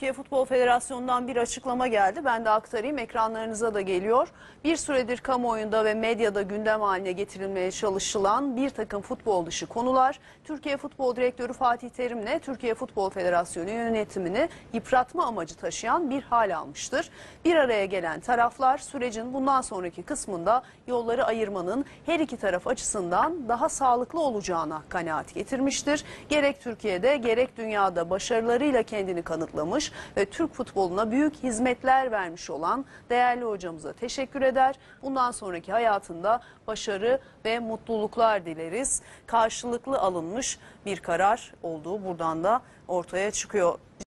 Türkiye Futbol Federasyonu'ndan bir açıklama geldi. Ben de aktarayım, ekranlarınıza da geliyor. Bir süredir kamuoyunda ve medyada gündem haline getirilmeye çalışılan bir takım futbol dışı konular, Türkiye Futbol Direktörü Fatih Terim'le Türkiye Futbol Federasyonu yönetimini yıpratma amacı taşıyan bir hal almıştır. Bir araya gelen taraflar sürecin bundan sonraki kısmında yolları ayırmanın her iki taraf açısından daha sağlıklı olacağına kanaat getirmiştir. Gerek Türkiye'de gerek dünyada başarılarıyla kendini kanıtlamış ve Türk futboluna büyük hizmetler vermiş olan değerli hocamıza teşekkür eder. Bundan sonraki hayatında başarı ve mutluluklar dileriz. Karşılıklı alınmış bir karar olduğu buradan da ortaya çıkıyor.